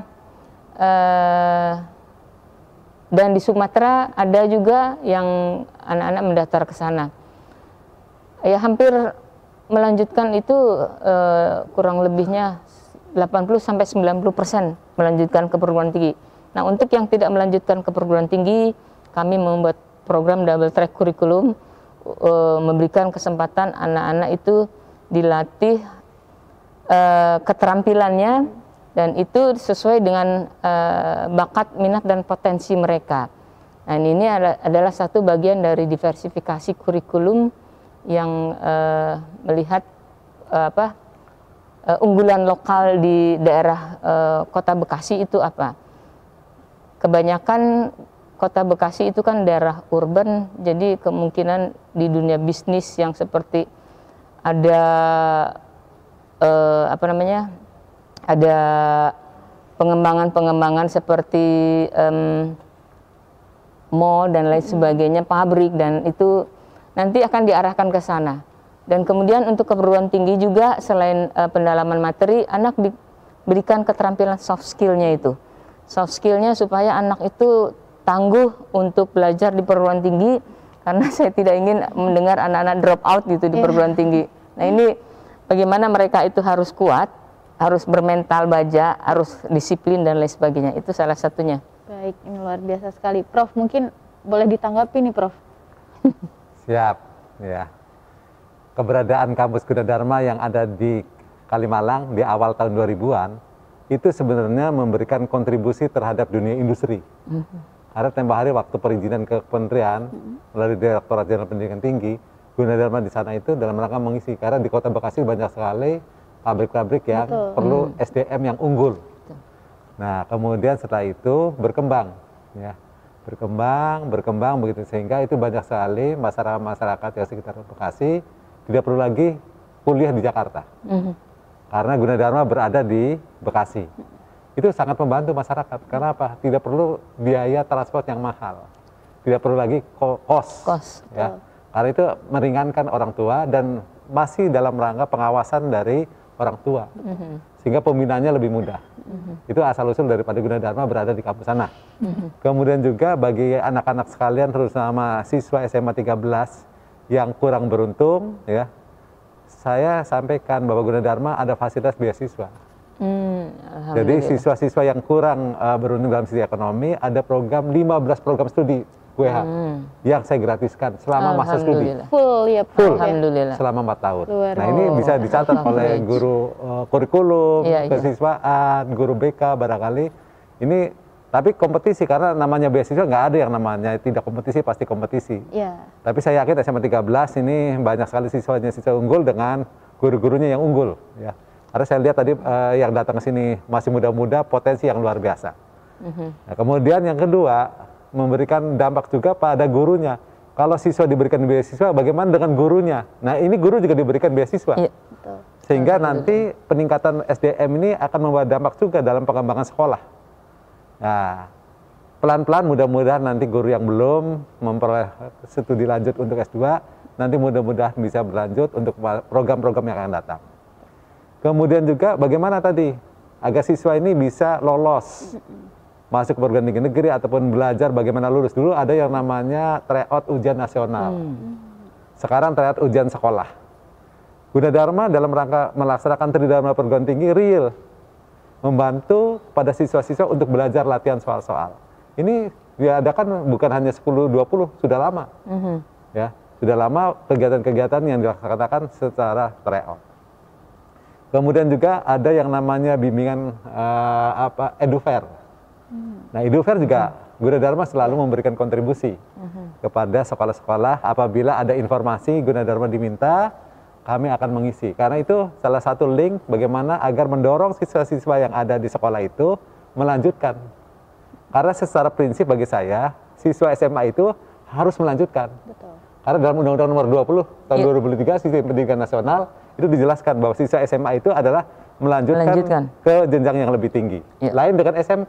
dan di Sumatera ada juga yang anak-anak mendaftar ke sana. Ya hampir melanjutkan itu kurang lebihnya 80-90% melanjutkan ke perguruan tinggi. Nah untuk yang tidak melanjutkan ke perguruan tinggi, kami membuat program double track curriculum, memberikan kesempatan anak-anak itu dilatih keterampilannya dan itu sesuai dengan bakat, minat dan potensi mereka. Nah ini adalah satu bagian dari diversifikasi kurikulum yang melihat unggulan lokal di daerah Kota Bekasi itu apa. Kebanyakan Kota Bekasi itu kan daerah urban, jadi kemungkinan di dunia bisnis yang seperti ada ada pengembangan-pengembangan seperti mall dan lain sebagainya, pabrik, dan itu nanti akan diarahkan ke sana. Dan kemudian untuk keperluan tinggi juga selain pendalaman materi, anak diberikan keterampilan soft skill-nya itu. Soft skill-nya supaya anak itu tangguh untuk belajar di perguruan tinggi, karena saya tidak ingin mendengar anak-anak drop out gitu di perguruan tinggi. Nah ini bagaimana mereka itu harus kuat, harus bermental baja, harus disiplin dan lain sebagainya. Itu salah satunya. Baik, ini luar biasa sekali. Prof, mungkin boleh ditanggapi nih Prof. Siap, ya. Keberadaan kampus Gunadarma yang ada di Kalimalang di awal tahun 2000-an itu sebenarnya memberikan kontribusi terhadap dunia industri. Karena tempoh hari waktu perizinan ke kementerian melalui Direktorat Jenderal Pendidikan Tinggi, Gunadarma di sana itu dalam rangka mengisi, karena di Kota Bekasi banyak sekali pabrik-pabrik yang perlu SDM yang unggul. Nah kemudian setelah itu berkembang, ya. Berkembang begitu, sehingga itu banyak sekali masyarakat yang sekitar Bekasi tidak perlu lagi kuliah di Jakarta, karena Gunadarma berada di Bekasi. Itu sangat membantu masyarakat. Karena apa? Tidak perlu biaya transport yang mahal, tidak perlu lagi kos. Ya. Karena itu meringankan orang tua dan masih dalam rangka pengawasan dari orang tua, sehingga pembinaannya lebih mudah. Itu asal-usul daripada Gunadarma berada di kampus sana. Kemudian juga bagi anak-anak sekalian, terutama siswa SMA 13 yang kurang beruntung, ya, saya sampaikan bahwa Gunadarma ada fasilitas beasiswa. Jadi siswa-siswa yang kurang beruntung dalam sisi ekonomi, ada program 15 program studi WH yang saya gratiskan selama masa studi. Full ya Prof. Full, Alhamdulillah. selama 4 tahun. Nah ini bisa dicatat oleh guru kurikulum, kesiswaan, guru BK barangkali. Ini tapi kompetisi, karena namanya beasiswa nggak ada yang namanya tidak kompetisi, pasti kompetisi. Tapi saya yakin SMA 13 ini banyak sekali siswanya siswa unggul dengan guru-gurunya yang unggul. Ya. Karena saya lihat tadi yang datang ke sini masih muda-muda, potensi yang luar biasa. Nah, kemudian yang kedua, memberikan dampak juga pada gurunya. Kalau siswa diberikan beasiswa, bagaimana dengan gurunya? Nah ini guru juga diberikan beasiswa. Sehingga nanti peningkatan SDM ini akan membawa dampak juga dalam pengembangan sekolah. Nah, pelan-pelan mudah-mudahan nanti guru yang belum memperoleh studi lanjut untuk S2, nanti mudah-mudahan bisa berlanjut untuk program-program yang akan datang. Kemudian juga bagaimana tadi agar siswa ini bisa lolos masuk ke perguruan tinggi negeri ataupun belajar bagaimana lulus. Dulu ada yang namanya tryout ujian nasional. Sekarang tryout ujian sekolah. Gunadarma dalam rangka melaksanakan tridharma perguruan tinggi real membantu pada siswa-siswa untuk belajar latihan soal-soal. Ini diadakan bukan hanya 10-20, sudah lama. Ya, sudah lama kegiatan-kegiatan yang dilaksanakan secara tryout. Kemudian juga ada yang namanya bimbingan EduFair. Nah, EduFair juga Gunadarma selalu memberikan kontribusi kepada sekolah-sekolah apabila ada informasi Gunadarma diminta, kami akan mengisi. Karena itu salah satu link bagaimana agar mendorong siswa-siswa yang ada di sekolah itu melanjutkan. Karena secara prinsip bagi saya, siswa SMA itu harus melanjutkan. Betul. Karena dalam Undang-Undang Nomor 20 tahun 2003 Sistem Pendidikan Nasional itu dijelaskan bahwa siswa SMA itu adalah melanjutkan ke jenjang yang lebih tinggi. Lain dengan SMK.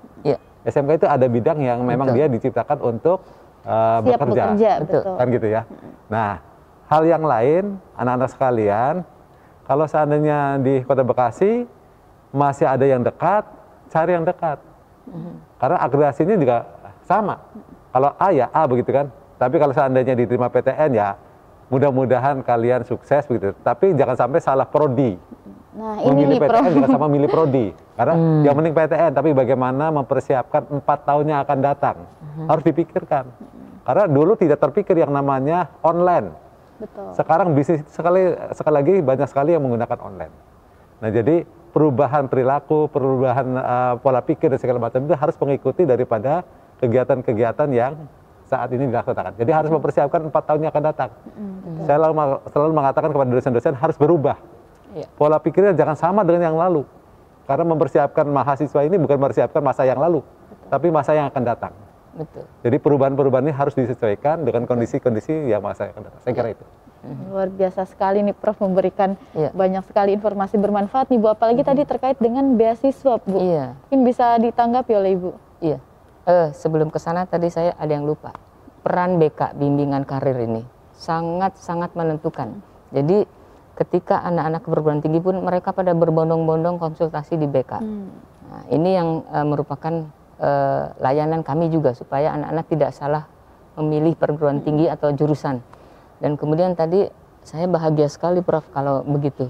SMK itu ada bidang yang memang dia diciptakan untuk bekerja. Betul. Kan gitu ya. Nah, hal yang lain, anak-anak sekalian, kalau seandainya di Kota Bekasi masih ada yang dekat, cari yang dekat. Karena agregasinya juga sama. Kalau A ya A begitu kan. Tapi kalau seandainya diterima PTN ya mudah-mudahan kalian sukses begitu. Tapi jangan sampai salah prodi. Nah, memilih ini PTN jangan sama milih prodi. Karena yang penting PTN, tapi bagaimana mempersiapkan 4 tahun yang akan datang. Harus dipikirkan. Karena dulu tidak terpikir yang namanya online. Betul. Sekarang bisnis sekali lagi banyak sekali yang menggunakan online. Nah, jadi perubahan perilaku, perubahan pola pikir dan segala macam itu harus mengikuti daripada kegiatan-kegiatan yang saat ini dilaksanakan. Jadi harus mempersiapkan 4 tahun yang akan datang. Saya selalu mengatakan kepada dosen-dosen harus berubah. Pola pikirnya jangan sama dengan yang lalu. Karena mempersiapkan mahasiswa ini bukan mempersiapkan masa yang lalu, tapi masa yang akan datang. Betul. Jadi perubahan-perubahan ini harus disesuaikan dengan kondisi-kondisi yang masa yang akan datang. Saya kira itu. Luar biasa sekali nih Prof memberikan banyak sekali informasi bermanfaat nih Bu. Apalagi tadi terkait dengan beasiswa Bu. Mungkin bisa ditanggapi oleh Ibu. Iya. Sebelum ke sana tadi saya ada yang lupa. Peran BK bimbingan karir ini sangat-sangat menentukan. Jadi ketika anak-anak perguruan tinggi pun mereka pada berbondong-bondong konsultasi di BK. Nah, ini yang merupakan layanan kami juga supaya anak-anak tidak salah memilih perguruan tinggi atau jurusan. Dan kemudian tadi saya bahagia sekali Prof kalau begitu.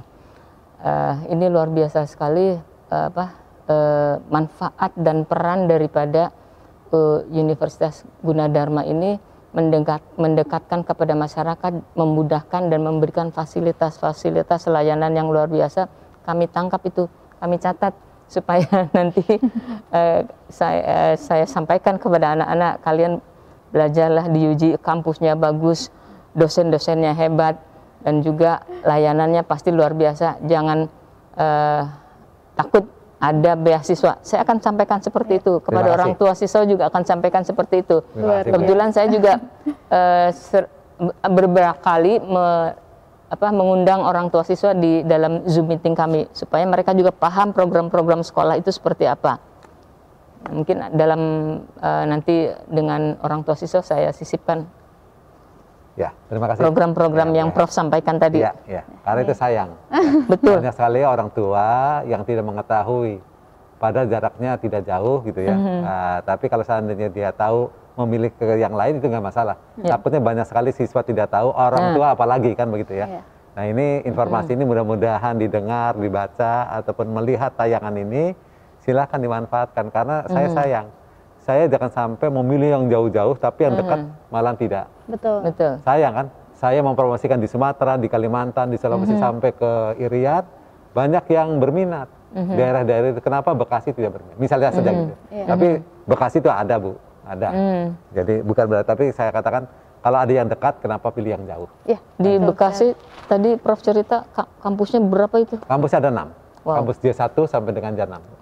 Ini luar biasa sekali manfaat dan peran daripada Universitas Gunadarma ini mendekatkan kepada masyarakat, memudahkan dan memberikan fasilitas-fasilitas layanan yang luar biasa. Kami tangkap itu, kami catat supaya nanti saya sampaikan kepada anak-anak, kalian belajarlah di UJ, kampusnya bagus, dosen-dosennya hebat, dan juga layanannya pasti luar biasa. Jangan takut ada beasiswa. Saya akan sampaikan seperti itu kepada orang tua siswa, juga akan sampaikan seperti itu. Kebetulan saya juga beberapa kali mengundang orang tua siswa di dalam Zoom meeting kami supaya mereka juga paham program-program sekolah itu seperti apa. Mungkin dalam nanti dengan orang tua siswa saya sisipkan terima kasih. Program-program yang Prof sampaikan tadi. Karena itu sayang. Betul. Banyak sekali orang tua yang tidak mengetahui, padahal jaraknya tidak jauh gitu ya. Tapi kalau seandainya dia tahu memilih ke yang lain itu nggak masalah. Takutnya banyak sekali siswa tidak tahu, orang tua apalagi kan begitu ya. Nah ini informasi ini mudah-mudahan didengar, dibaca ataupun melihat tayangan ini, silakan dimanfaatkan karena saya sayang. Saya jangan sampai memilih yang jauh-jauh tapi yang dekat malah tidak. Betul. Sayang kan? Saya mempromosikan di Sumatera, di Kalimantan, di Sulawesi sampai ke Irian, banyak yang berminat. Daerah-daerah itu kenapa Bekasi tidak berminat? Misalnya saja gitu. Tapi Bekasi itu ada Bu, ada. Jadi bukan berarti, tapi saya katakan kalau ada yang dekat, kenapa pilih yang jauh? Di Bekasi tadi Prof cerita kampusnya berapa itu? Kampusnya ada 6. Kampus J1 sampai dengan J6. Wah.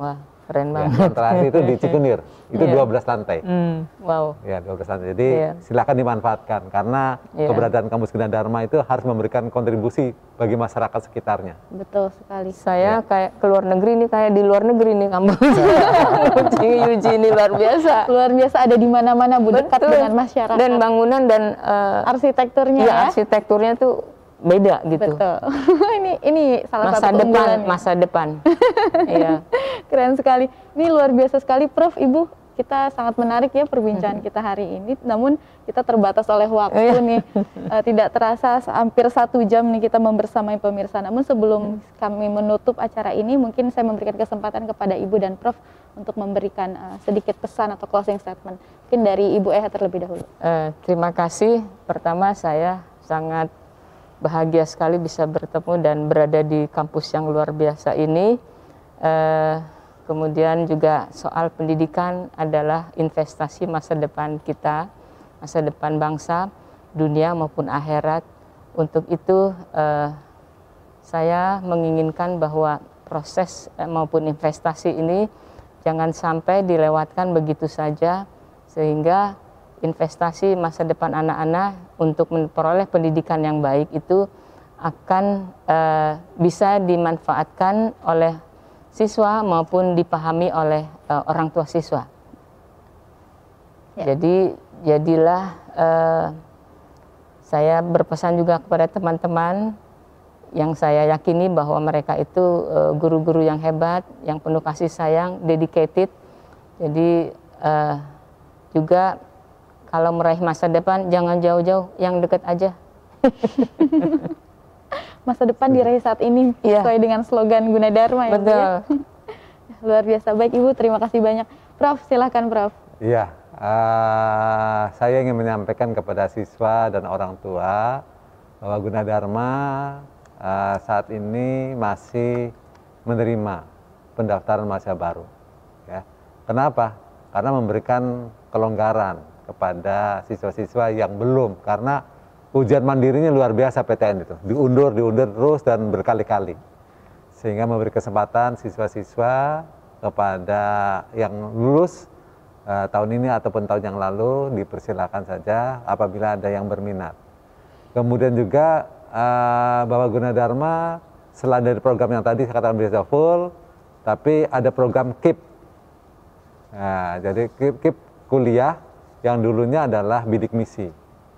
keren Ya, banget. yang terakhir itu di Cikunir, itu 12 lantai. Wow. Ya, 12 lantai. Jadi Iya. silakan dimanfaatkan karena Iya. keberadaan Kampus Gunadarma itu harus memberikan kontribusi bagi masyarakat sekitarnya. Betul sekali. Saya kayak ke luar negeri nih, kayak di luar negeri nih kampus. UJ ini luar biasa. Luar biasa, ada di mana-mana Bu, dekat Betul. dengan masyarakat. Dan bangunan dan arsitekturnya ya, ya. arsitekturnya tuh beda gitu. Betul. ini salah Masa satu depan, keunggulan. masa depan. Iya. Keren sekali. Ini luar biasa sekali, Prof. Ibu, kita sangat menarik ya perbincangan kita hari ini. Namun kita terbatas oleh waktu nih. Tidak terasa hampir 1 jam nih kita membersamai pemirsa. Namun sebelum kami menutup acara ini, mungkin saya memberikan kesempatan kepada Ibu dan Prof untuk memberikan sedikit pesan atau closing statement. Mungkin dari Ibu Eha terlebih dahulu. Terima kasih. Pertama, saya sangat bahagia sekali bisa bertemu dan berada di kampus yang luar biasa ini. Kemudian juga soal pendidikan adalah investasi masa depan kita, masa depan bangsa, dunia maupun akhirat. Untuk itu saya menginginkan bahwa proses maupun investasi ini jangan sampai dilewatkan begitu saja, sehingga investasi masa depan anak-anak untuk memperoleh pendidikan yang baik itu akan bisa dimanfaatkan oleh siswa maupun dipahami oleh orang tua siswa. Jadi jadilah saya berpesan juga kepada teman-teman yang saya yakini bahwa mereka itu guru-guru yang hebat, yang penuh kasih sayang, dedicated. Jadi juga kalau meraih masa depan jangan jauh-jauh, yang dekat aja. Masa depan diraih saat ini, sesuai dengan slogan Gunadarma ya. Betul. Bu, ya? Luar biasa. Baik Ibu, terima kasih banyak. Prof, silakan Prof. Iya, saya ingin menyampaikan kepada siswa dan orang tua bahwa Gunadarma saat ini masih menerima pendaftaran mahasiswa baru. Ya. Kenapa? Karena memberikan kelonggaran kepada siswa-siswa yang belum, karena ujian mandirinya luar biasa PTN itu, diundur terus dan berkali-kali. Sehingga memberi kesempatan siswa-siswa kepada yang lulus tahun ini ataupun tahun yang lalu, dipersilakan saja apabila ada yang berminat. Kemudian juga bahwa Gunadarma selain dari program yang tadi saya katakan beasiswa full, tapi ada program KIP. Nah, jadi KIP kuliah yang dulunya adalah bidik misi.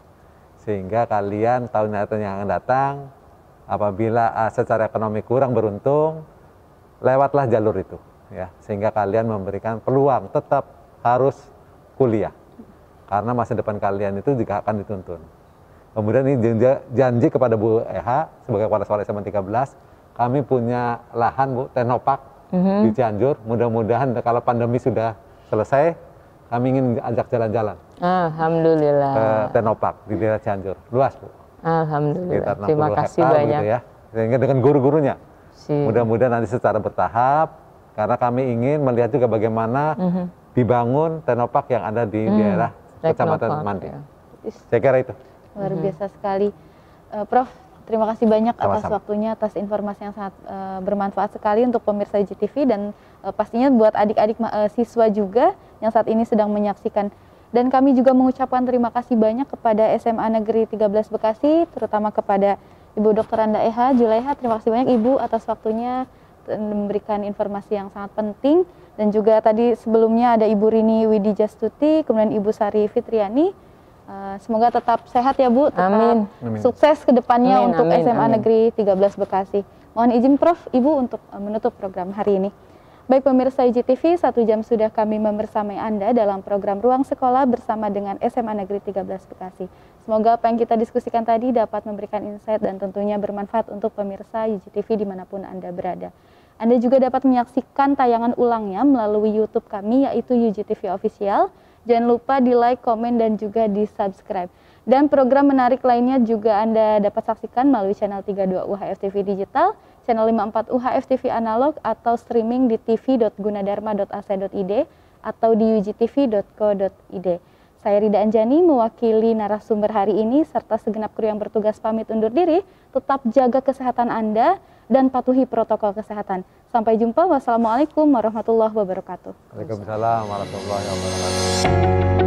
Sehingga kalian tahun yang akan datang, apabila secara ekonomi kurang beruntung, lewatlah jalur itu, ya. Sehingga kalian memberikan peluang tetap harus kuliah, karena masa depan kalian itu juga akan dituntun. Kemudian ini janji kepada Bu Eha sebagai kepala sekolah SMA 13, kami punya lahan Bu, Teknopark di Cianjur. Mudah-mudahan kalau pandemi sudah selesai, kami ingin ajak jalan-jalan. Alhamdulillah. Ke Teknopark di daerah Cianjur, luas Bu. Alhamdulillah. Sekitar 60 Terima kasih hektar banyak. gitu ya. Sehingga dengan guru-gurunya. Mudah-mudahan nanti secara bertahap, karena kami ingin melihat juga bagaimana dibangun Teknopark yang ada di daerah Kecamatan Mandi. Ya. Saya kira itu. Luar biasa sekali. Prof, terima kasih banyak atas Sama-sama. waktunya, atas informasi yang sangat bermanfaat sekali untuk pemirsa UJTV dan pastinya buat adik-adik siswa juga yang saat ini sedang menyaksikan. Dan kami juga mengucapkan terima kasih banyak kepada SMA Negeri 13 Bekasi, terutama kepada Ibu Dr. Anda Eha Julaiha. Terima kasih banyak Ibu atas waktunya memberikan informasi yang sangat penting. Dan juga tadi sebelumnya ada Ibu Rini Widijastuti, kemudian Ibu Sari Fitriani. Semoga tetap sehat ya Bu, tetap Amin. sukses ke depannya Amin, untuk amin, SMA amin. Negeri 13 Bekasi. Mohon izin Prof, Ibu untuk menutup program hari ini. Baik pemirsa UJTV, 1 jam sudah kami membersamai Anda dalam program Ruang Sekolah bersama dengan SMA Negeri 13 Bekasi. Semoga apa yang kita diskusikan tadi dapat memberikan insight dan tentunya bermanfaat untuk pemirsa UJTV dimanapun Anda berada. Anda juga dapat menyaksikan tayangan ulangnya melalui YouTube kami yaitu UJTV Official. Jangan lupa di like, komen, dan juga di subscribe. Dan program menarik lainnya juga Anda dapat saksikan melalui channel 32 UHF TV Digital, channel 54 UHF TV Analog, atau streaming di tv.gunadarma.ac.id atau di ujtv.co.id. Saya Rida Anjani mewakili narasumber hari ini serta segenap kru yang bertugas pamit undur diri. Tetap jaga kesehatan Anda dan patuhi protokol kesehatan. Sampai jumpa. Wassalamualaikum warahmatullahi wabarakatuh. Waalaikumsalam warahmatullahi wabarakatuh.